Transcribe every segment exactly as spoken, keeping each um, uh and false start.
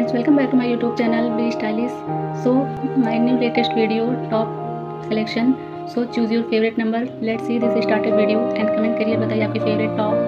friends, welcome back to my YouTube channel Be Stylish. So my new latest video top selection. So choose your favorite number. Let's see this started video and comment करिए, बताइए आपकी favorite top.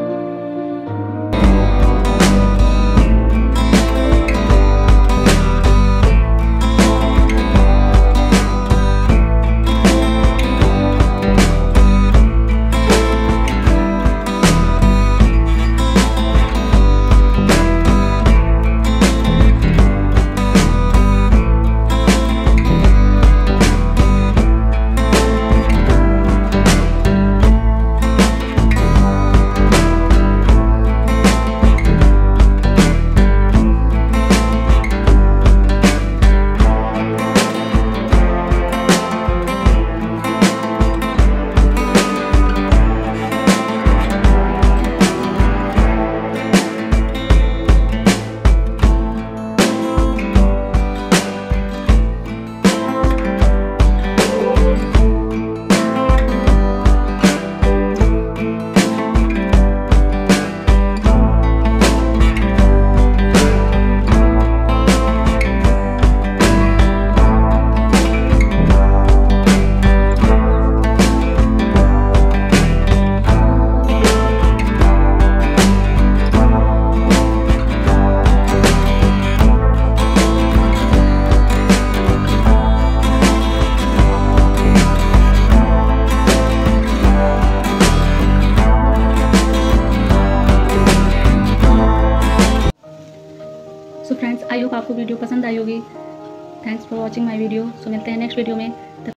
So friends, I hope आपको video पसंद आई होगी। Thanks for watching my video. So मिलते हैं next video में।